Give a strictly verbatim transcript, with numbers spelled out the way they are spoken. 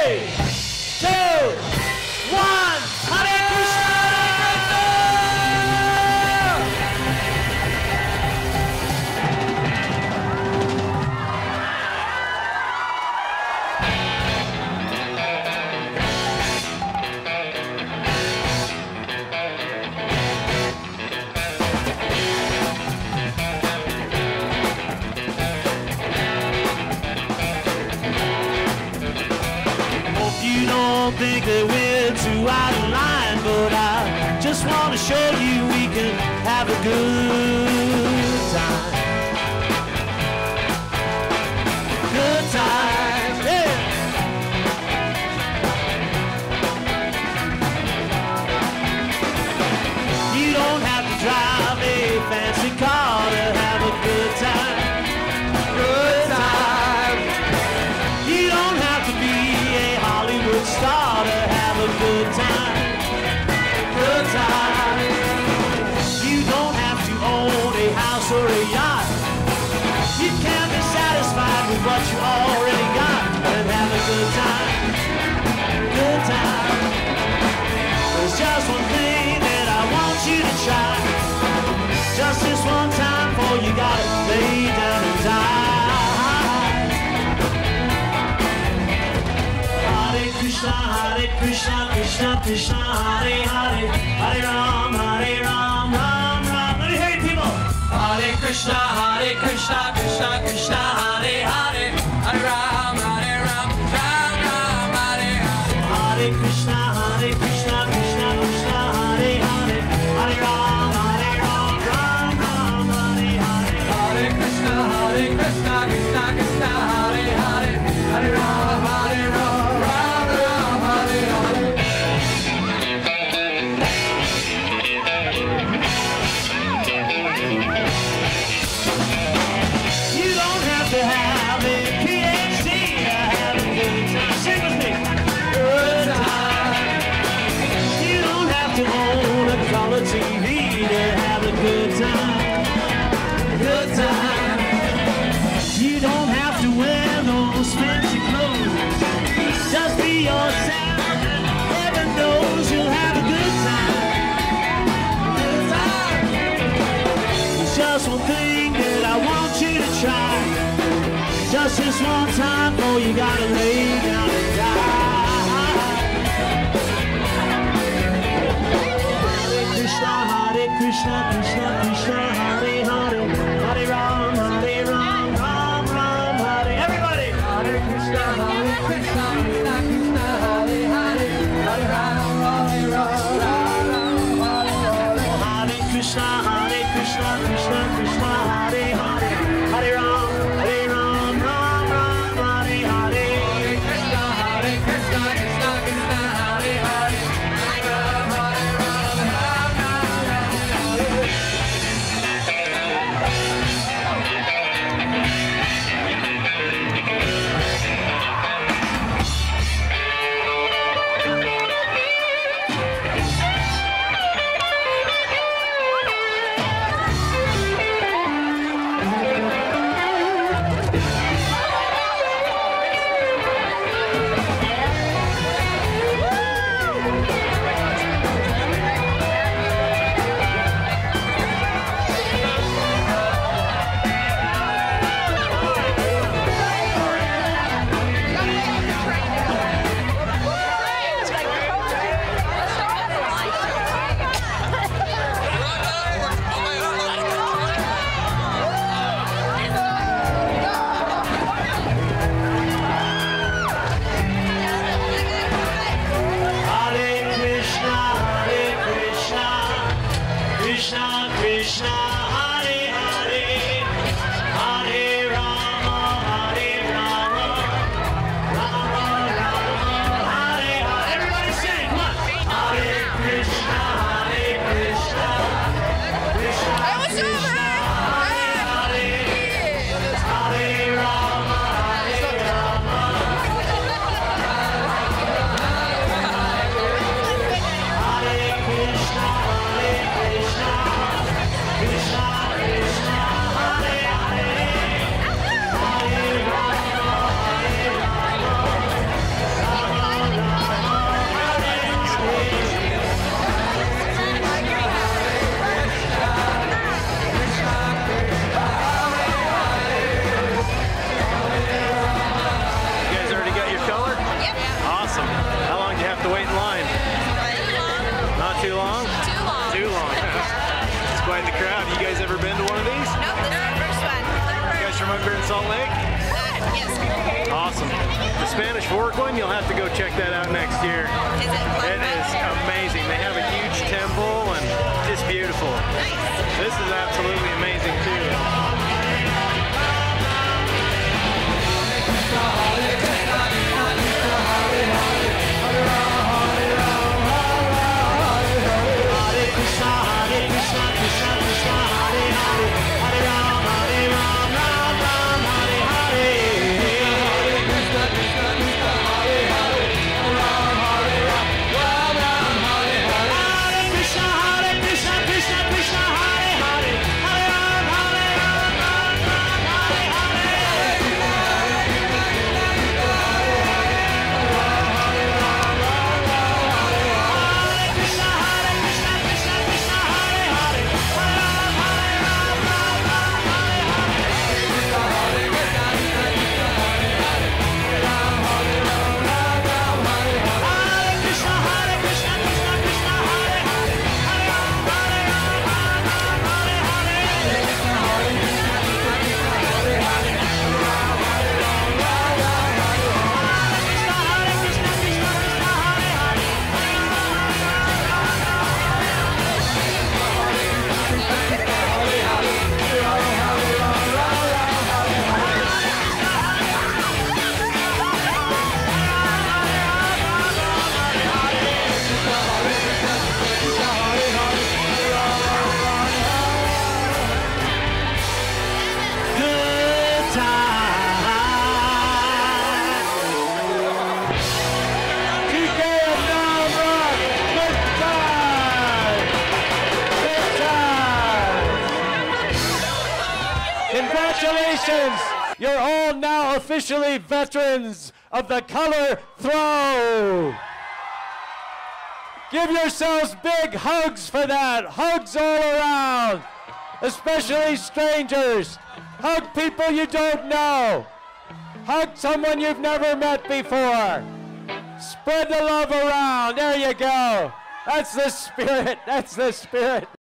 Three, two, one. Hare Krishna, you don't think that we're too out of line, but I just want to show you we can have a good time. Good time, yeah. You don't have to drive a fancy car to have a good time. Good time. You don't have to be Hollywood star to have a good time, good time. You don't have to own a house or a yacht. You can be satisfied with what you already got and have a good time, good time. There's just one thing that I want you to try. Just this one time before you gotta lay down and die. Krishna, Hare Krishna, Krishna Krishna, Hare Hare, Hare Ram, Hare Ram, Ram Ram. Let me hear you, people. Hare Krishna, Hare Krishna, Krishna Krishna, Hare Hare, Hare Ram, Hare Ram, Ram Ram, Hare Hare. Hare Krishna, Hare Krishna, Krishna Krishna, Hare Hare, Hare Ram, Hare Ram, Ram Ram, Hare Hare. Hare Krishna, Hare Krishna, Krishna Krishna, Hare Hare, Hare Ram, Hare Ram. T V to have a good time, good time. You don't have to wear those fancy clothes. Just be yourself and heaven knows you'll have a good time, good time. There's just one thing that I want you to try. Just this one time before you gotta lay down and die. Hare Krishna, Krishna Krishna, Hare Hare, Hare Ram, Hare Ram, Ram Ram, Hare. Everybody. Hare Krishna, Hare Krishna, Krishna Krishna, Hare Hare, Hare Ram, Hare Ram, Ram Ram, Hare. Hare Krishna, Hare Krishna, Krishna Krishna, Hare Hare, Hare Ram, Hare Ram, Ram Ram, Hare Hare. Hare Krishna, quite the crowd. You guys ever been to one of these? No, this is our first one. You guys from up here in Salt Lake? Uh, yes. Awesome. The Spanish Fork one, you'll have to go check that out next year. Is it fun? It is amazing. They have a huge temple and just beautiful. Nice. This is absolutely amazing too. Congratulations! You're all now officially veterans of the color throw. Give yourselves big hugs for that. Hugs all around, especially strangers. Hug people you don't know. Hug someone you've never met before. Spread the love around. There you go. That's the spirit. That's the spirit.